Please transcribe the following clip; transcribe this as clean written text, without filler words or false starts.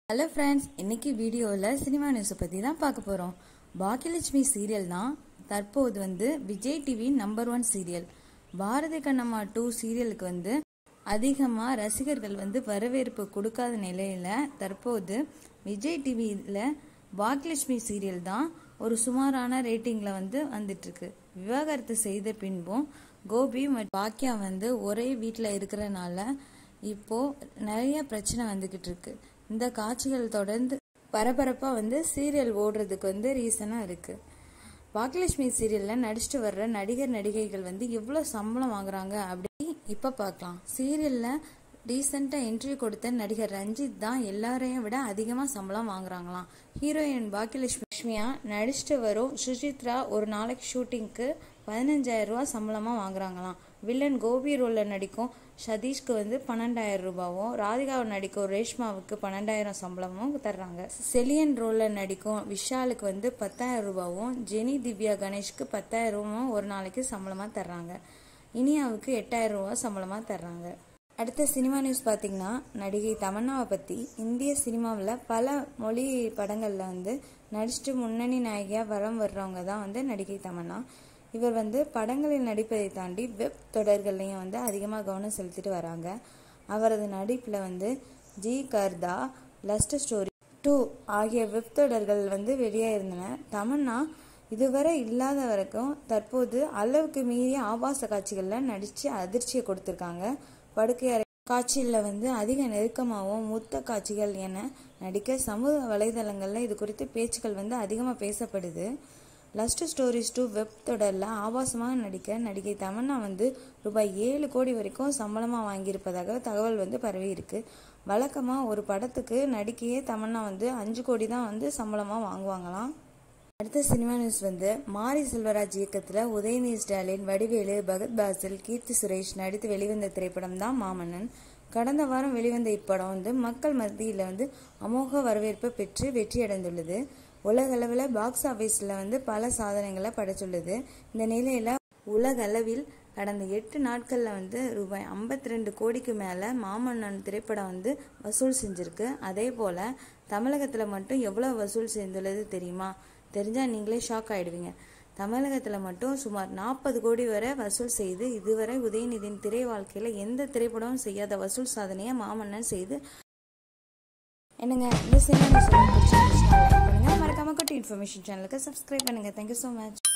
Hello friends, இன்னைக்கு வீடியோவில் cinema நியூஸை பற்றி தான் பார்க்க போகிறோம். பாக்கியலட்சுமி சீரியல் தான் தற்போது Vijay TV number 1 serial. Bharathi Kannamma 2 சீரியலுக்கு அதிகமாக ரசிகர்கள் வரவேற்பு கொடுக்காத நிலையில் தற்போது விஜய் டிவியில் பாக்கியலட்சுமி சீரியல் தான் ஒரு சுமாரான ரேட்டிங்கில் வந்துட்டுருக்கு. விவாகரத்து செய்த பின்பும் கோபி மற்றும் பாக்கியா ஒரே வீட்டில் இருக்கிறனால இப்போது நிறைய பிரச்சனை வந்துக்கிட்டு இருக்கு. இந்த காட்சிகள் தொடர்ந்து பரபரப்பாக சீரியல் ஓடுறதுக்கு ரீசனாக இருக்குது. பாக்கியலட்சுமி சீரியலில் நடிச்சுட்டு வர்ற நடிகர் நடிகைகள் எவ்வளோ சம்பளம் வாங்குறாங்க அப்படி இப்போ பார்க்கலாம். சீரியலில் ரீசெண்டாக என்ட்ரி கொடுத்த நடிகர் ரஞ்சித் தான் எல்லாரையும் விட அதிகமாக சம்பளம் வாங்குறாங்களாம். ஹீரோயின் பாக்கியலட்சுமியா நடிச்சுட்டு வரும் சுசித்ரா ஒரு நாளைக்கு ஷூட்டிங்க்கு 15,000 ரூபா சம்பளமாக வாங்குறாங்களாம். வில்லன் கோபி ரோலில் நடிக்கும் சதீஷ்க்கு 12,000 ரூபாவும், ராதிகாவை நடிக்கும் ரேஷ்மாவுக்கு 12,000 சம்பளமும் தர்றாங்க. செலியன் ரோலில் நடிக்கும் விஷாலுக்கு 10,000 ரூபாவும், ஜெனி திவ்யா கணேஷ்க்கு 10,000 ரூபாவும் ஒரு நாளைக்கு சம்பளமாக தர்றாங்க. இனியாவுக்கு 8,000 ரூபா சம்பளமாக தர்றாங்க. அடுத்த சினிமா நியூஸ் பார்த்தீங்கன்னா, நடிகை தமன்னாவை பற்றி. இந்திய சினிமாவில் பல மொழி படங்களில் நடிச்சுட்டு முன்னணி நாயகியாக வரம் வர்றவங்க தான் நடிகை தமன்னா. இவர் படங்களில் நடிப்பதை தாண்டி வெப் தொடர்கள்லையும் அதிகமாக கவனம் செலுத்திட்டு வராங்க. அவரது நடிப்பில் ஜி கர்தா, லஸ்ட் ஸ்டோரி 2 ஆகிய வெப் தொடர்கள் வெளியாக இருந்தன. தமன்னா இதுவரை இல்லாத வரைக்கும் தற்போது அளவுக்கு மீறிய ஆபாச காட்சிகளில் நடித்து அதிர்ச்சியை கொடுத்துருக்காங்க. படுக்கை அறை காட்சியில் அதிக நெருக்கமாகவும் முத்த காட்சிகள் என நடிக்க சமூக வலைதளங்களில் இது குறித்து பேச்சுக்கள் அதிகமாக பேசப்படுது. லஸ்ட் ஸ்டோரிஸ் 2 வெப் தொடரில் ஆபாசமாக நடிக்க நடிகை தமன்னா ரூபாய் 7 கோடி வரைக்கும் சம்பளமாக வாங்கியிருப்பதாக தகவல் பரவி இருக்கு. வழக்கமாக ஒரு படத்துக்கு நடிக்கையே தமன்னா 5 கோடி தான் சம்பளமாக வாங்குவாங்களாம். அடுத்த சினிமா நியூஸ் மாரி செல்வராஜ் இயக்கத்தில் உதயநிதி ஸ்டாலின், வடிவேலு, பகத் பாசில், கீர்த்தி சுரேஷ் நடித்து வெளிவந்த திரைப்படம் தான் மாமன்னன். கடந்த வாரம் வெளிவந்த இப்படம் மக்கள் மத்தியில் அமோக வரவேற்பை பெற்று வெற்றியடைந்துள்ளது. உலகளவில் பாக்ஸ் ஆஃபீஸில் பல சாதனைகளை படைத்துள்ளது. இந்த நிலையில் உலகளவில் கடந்த 8 நாட்களில் ரூபாய் 52 கோடிக்கு மேலே மாமன்னன் திரைப்படம் வசூல் செஞ்சுருக்கு. அதே போல் தமிழகத்தில் மட்டும் எவ்வளோ வசூல் செய்துள்ளது தெரியுமா? தெரிஞ்சால் நீங்களே ஷாக் ஆகிடுவீங்க. தமிழகத்தில் மட்டும் சுமார் 40 கோடி வரை வசூல் செய்து இதுவரை உதயநிதியின் திரை வாழ்க்கையில் எந்த திரைப்படமும் செய்யாத வசூல் சாதனையை மாமன்னன் செய்து என்னங்க. இந்த சினிமா நியூஸ் பிடிச்சிருந்துச்சுன்னா லைக் பண்ணுங்கள், மறக்காம குட்டி இன்ஃபர்மேஷன் சேனலுக்கு சப்ஸ்கிரைப் பண்ணுங்கள். Thank you so much.